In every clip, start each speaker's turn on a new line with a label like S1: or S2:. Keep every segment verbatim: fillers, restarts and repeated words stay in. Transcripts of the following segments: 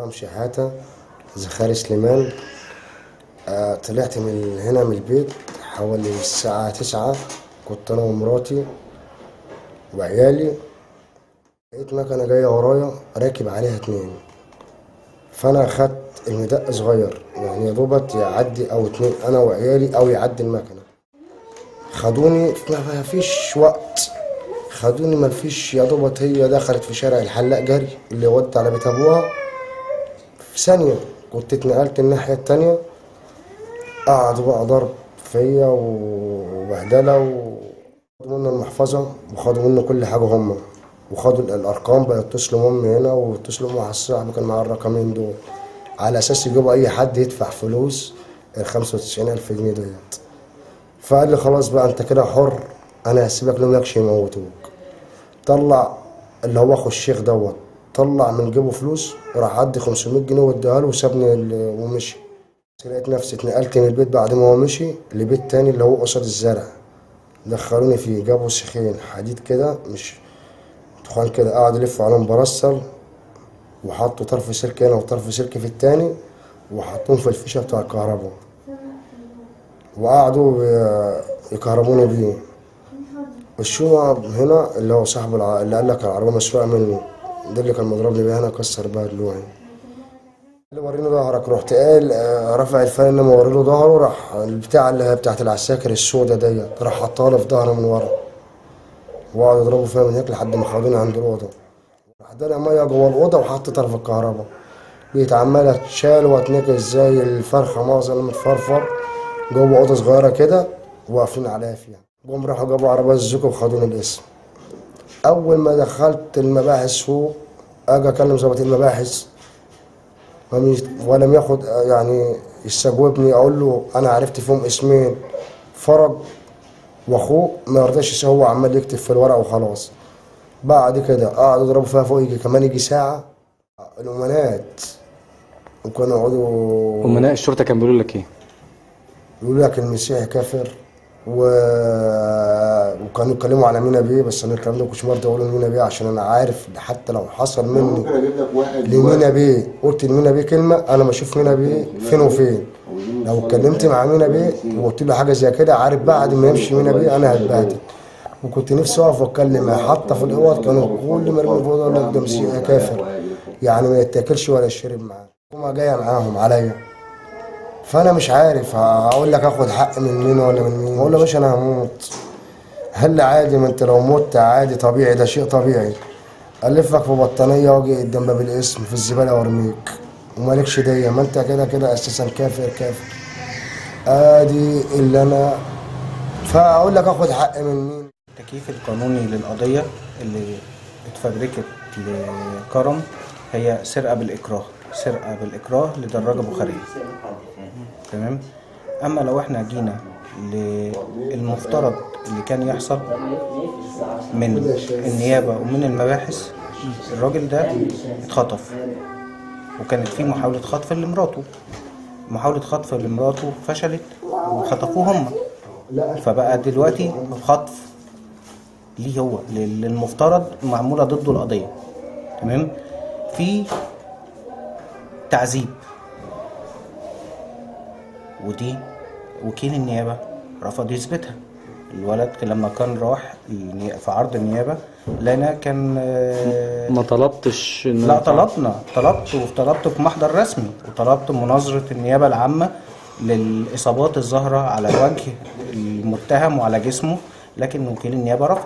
S1: كرم شحاتة زخاري سليمان. آه طلعت من هنا من البيت حوالي الساعة تسعة، كنت أنا ومراتي وعيالي، لقيت مكنة جاية ورايا راكب عليها اتنين، فأنا أخدت المدق صغير يعني يا دوبت يعدي أو اتنين أنا وعيالي أو يعدي المكنة. خدوني ما فيش وقت، خدوني ما فيش يا دوبت هي دخلت في شارع الحلاق جري اللي ودت على بيت أبوها في ثانية، كنت اتنقلت الناحية التانية. قعدوا بقى ضرب فيا وبهدلة، وخدوا منه المحفظة وخدوا منه كل حاجة هما، وخدوا الأرقام بقى يتصلوا أمي هنا ويتصلوا مع الصاحب كان معاه الرقمين دول على أساس يجيبوا أي حد يدفع فلوس الخمسة وتسعين ألف جنيه ديت. فقال لي خلاص بقى أنت كده حر، أنا هسيبك لملكش يموتوك. طلع اللي هو أخو الشيخ دوت، طلع من جيبه فلوس وراح عدي خمسمية جنيه واداها له وسابني ومشي. لقيت نفسي اتنقلت من البيت بعد ما هو مشي لبيت تاني اللي هو قصاد الزرع، دخلوني فيه جابوا سيخين حديد كده مش تخان كده، قعدوا يلفوا عليهم برسل وحطوا طرف سلك هنا وطرف سلك في التاني وحطوهم في الفيشه بتاع الكهرباء وقعدوا يكهربوني بيه. الشومة هنا اللي هو صاحب الع... اللي قال لك العربية مسروقة مني ده اللي كان مضربني بيها هنا، كسر بيها دلوعي. اللي وريني ظهرك، رحت قال رفع الفان انما وري له ظهره، راح البتاع اللي هي بتاعت العساكر السودا ديت راح حطها له في ظهره من ورا وقعدوا يضربوا فيها من هناك لحد ما خدوني عند الاوضه. راح دلق ميه جوه الاوضه وحط طرف الكهرباء، بقيت عمال اتشال واتنكس زي الفرخه مؤاخذه لما تفرفر جوه اوضه صغيره كده واقفين عليا فيها. جم راحوا جابوا عربيه الزوكو وخدوني القسم. اول ما دخلت المباحث فوق اجي اكلم ظابط المباحث ولم ياخد يعني يستجوبني، اقول له انا عرفت فيهم اسمين فرج واخوه، ما يرضاش هو عمال يكتب في الورق وخلاص. بعد كده قعدوا يضربوا فيها فوق يجي كمان يجي ساعه. الامنات وكانوا يقعدوا.
S2: امناء الشرطه كانوا بيقولوا لك ايه؟
S1: يقولوا لك المسيحي كافر و... وكانوا يتكلموا على مينا بيه، بس انا الكلام ده كنتش مرضي اقول لمينا بيه عشان انا عارف حتى لو حصل مني لمينا بيه قلت لمينا بيه كلمه انا بشوف مينا بيه فين وفين. لو اتكلمت مع مينا بيه وقلت له حاجه زي كده عارف بعد ما يمشي مينا بيه انا هتبهدل. وكنت نفسي اقف واتكلم معاه حتى في الاوض كانوا كل ما يرموا فوق يقول لك ده مسيحي كافر يعني ما يتاكلش ولا يشرب معاه. هما جايه معاهم عليا، فانا مش عارف هقول لك اخد حق من مين ولا من مين. اقول له يا باشا انا هموت. هل عادي؟ ما انت لو مت عادي طبيعي، ده شيء طبيعي. الفك في بطانيه واجي قدام باب القسم في الزباله وارميك ومالكش ديه، ما انت كده كده اساسا كافر كافر. ادي اللي انا فاقول لك اخد حق من مين.
S3: التكييف القانوني للقضيه اللي اتفبركت لكرم هي سرقه بالاكراه، سرقه بالاكراه لدراجه بخاريه. تمام. اما لو احنا جينا للمفترض اللي كان يحصل من النيابه ومن المباحث، الراجل ده اتخطف وكانت في محاوله خطف لمراته، محاوله خطف لمراته فشلت وخطفوه هم، فبقى دلوقتي خطف ليه هو للمفترض معموله ضده القضيه. تمام. في تعذيب، ودي وكيل النيابه رفض يثبتها. الولد لما كان راح في عرض النيابه لنا كان
S2: ما طلبتش؟
S3: لا طلبنا، طلبت وطلبت في محضر رسمي، وطلبت مناظره النيابه العامه للاصابات الظاهره على وجه المتهم وعلى جسمه، لكن وكيل النيابه رفض.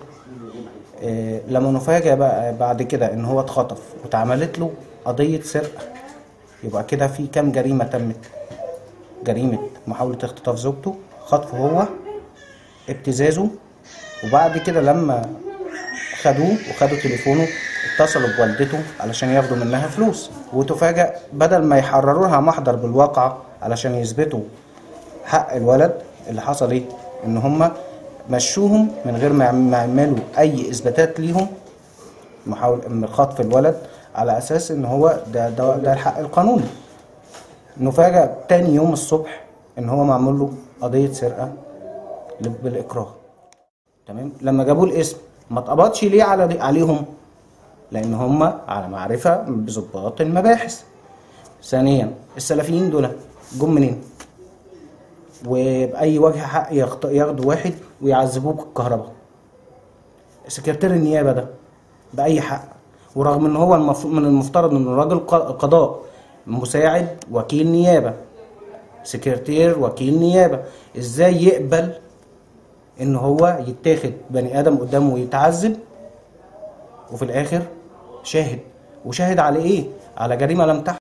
S3: لما نفاجئ بقى بعد كده ان هو اتخطف واتعملت له قضيه سرقه، يبقى كده في كام جريمه تمت؟ جريمه محاوله اختطاف زوجته، خطفه هو، ابتزازه، وبعد كده لما خدوه وخدوا تليفونه اتصلوا بوالدته علشان ياخدوا منها فلوس. وتفاجئ بدل ما يحرروا لها محضر بالواقع علشان يثبتوا حق الولد، اللي حصل ايه؟ ان هم مشوهم من غير ما يعملوا اي اثباتات ليهم محاولة من خطف الولد على اساس ان هو ده ده, ده الحق القانوني. نفاجئ تاني يوم الصبح ان هو معمول له قضيه سرقه بالاكراه. تمام. لما جابوا الاسم ما اتقبضش ليه على عليهم؟ لان هم على معرفه بضباط المباحث. ثانيا السلفيين دول جم منين؟ وباي وجه حق يخط- ياخدوا واحد ويعذبوه بالكهرباء؟ سكرتير النيابه ده باي حق؟ ورغم ان هو المف... من المفترض انه راجل ق- قضاء، مساعد وكيل نيابه، سكرتير وكيل نيابه، ازاي يقبل ان هو يتاخد بني ادم قدامه ويتعذب وفي الاخر شاهد؟ وشاهد على ايه؟ على جريمه لم تحدث.